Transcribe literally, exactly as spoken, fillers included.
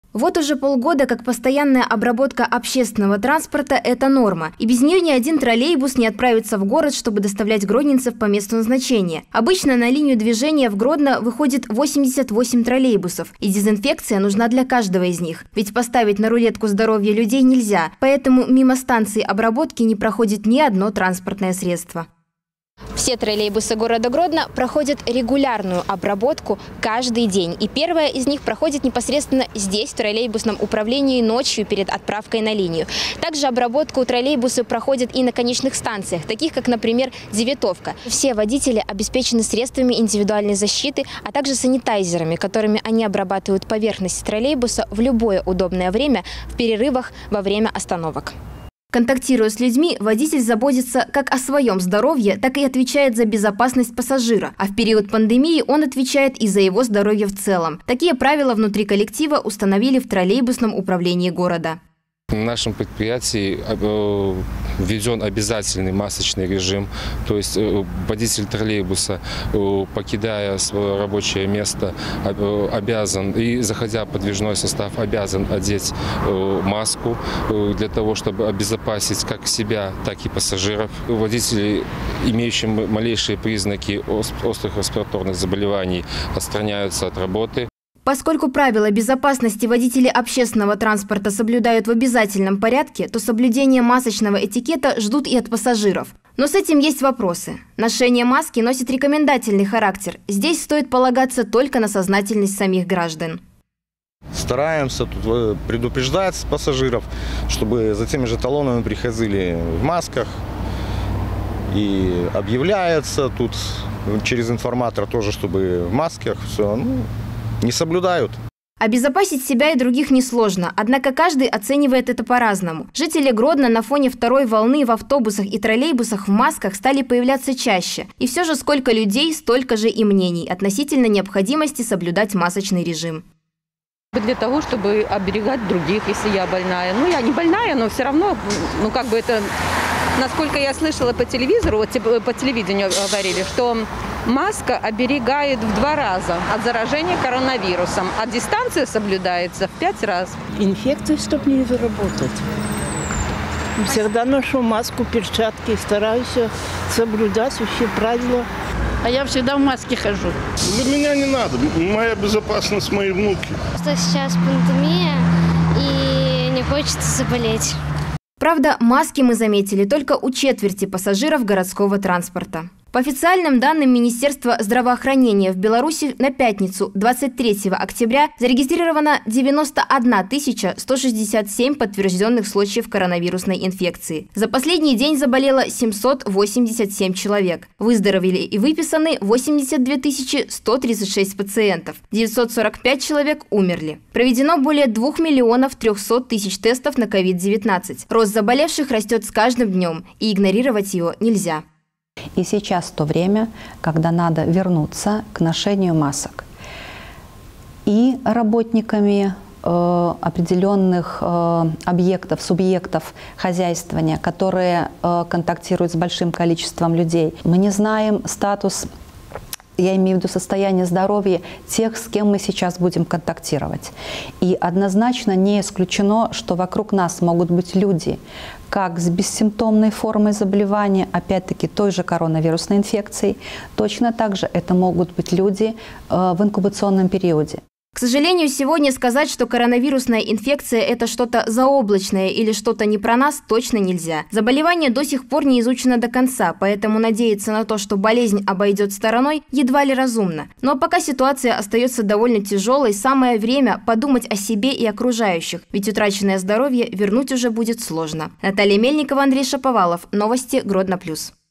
Вот уже полгода, как постоянная обработка общественного транспорта – это норма. И без нее ни один троллейбус не отправится в город, чтобы доставлять гродненцев по месту назначения. Обычно на линию движения в Гродно выходит восемьдесят восемь троллейбусов. И дезинфекция нужна для каждого из них. Ведь поставить на рулетку здоровья людей нельзя. Поэтому мимо станции обработки не проходит ни одно транспортное средство. Все троллейбусы города Гродно проходят регулярную обработку каждый день. И первая из них проходит непосредственно здесь, в троллейбусном управлении, ночью перед отправкой на линию. Также обработку троллейбусы проходят и на конечных станциях, таких как, например, Девятовка. Все водители обеспечены средствами индивидуальной защиты, а также санитайзерами, которыми они обрабатывают поверхность троллейбуса в любое удобное время, в перерывах, во время остановок. Контактируя с людьми, водитель заботится как о своем здоровье, так и отвечает за безопасность пассажира. А в период пандемии он отвечает и за его здоровье в целом. Такие правила внутри коллектива установили в троллейбусном управлении города. В нашем предприятии введен обязательный масочный режим, то есть водитель троллейбуса, покидая свое рабочее место, обязан и заходя в подвижной состав, обязан одеть маску для того, чтобы обезопасить как себя, так и пассажиров. Водители, имеющие малейшие признаки острых респираторных заболеваний, отстраняются от работы. Поскольку правила безопасности водители общественного транспорта соблюдают в обязательном порядке, то соблюдение масочного этикета ждут и от пассажиров. Но с этим есть вопросы. Ношение маски носит рекомендательный характер. Здесь стоит полагаться только на сознательность самих граждан. Стараемся тут предупреждать пассажиров, чтобы за теми же талонами приходили в масках. И объявляется тут через информатора тоже, чтобы в масках все. Ну, не соблюдают. Обезопасить себя и других несложно, однако каждый оценивает это по-разному. Жители Гродно на фоне второй волны в автобусах и троллейбусах в масках стали появляться чаще. И все же сколько людей, столько же и мнений относительно необходимости соблюдать масочный режим. Для того, чтобы оберегать других, если я больная. Ну, я не больная, но все равно, ну, как бы это... Насколько я слышала по телевизору, вот по телевидению говорили, что маска оберегает в два раза от заражения коронавирусом, а дистанция соблюдается в пять раз. Инфекцию, чтобы не заработать. Всегда ношу маску, перчатки, стараюсь соблюдать все правила. А я всегда в маске хожу. Для меня не надо. Моя безопасность, мои внуки. Сейчас пандемия, и не хочется заболеть. Правда, маски мы заметили только у четверти пассажиров городского транспорта. По официальным данным Министерства здравоохранения, в Беларуси на пятницу, двадцать третьего октября, зарегистрировано девяносто одна тысяча сто шестьдесят семь подтвержденных случаев коронавирусной инфекции. За последний день заболело семьсот восемьдесят семь человек. Выздоровели и выписаны восемьдесят две тысячи сто тридцать шесть пациентов. девятьсот сорок пять человек умерли. Проведено более двух миллионов трехсот тысяч тестов на ковид девятнадцать. Рост заболевших растет с каждым днем, и игнорировать его нельзя. И сейчас то время, когда надо вернуться к ношению масок. И работниками э, определенных э, объектов, субъектов хозяйствования, которые э, контактируют с большим количеством людей. Мы не знаем статус, я имею в виду состояние здоровья тех, с кем мы сейчас будем контактировать. И однозначно не исключено, что вокруг нас могут быть люди, как с бессимптомной формой заболевания, опять-таки той же коронавирусной инфекцией, точно так же это могут быть люди э, в инкубационном периоде. К сожалению, сегодня сказать, что коронавирусная инфекция – это что-то заоблачное или что-то не про нас, точно нельзя. Заболевание до сих пор не изучено до конца, поэтому надеяться на то, что болезнь обойдет стороной, едва ли разумно. Но пока ситуация остается довольно тяжелой, самое время подумать о себе и окружающих, ведь утраченное здоровье вернуть уже будет сложно. Наталья Мельникова, Андрей Шаповалов. Новости Гродно плюс.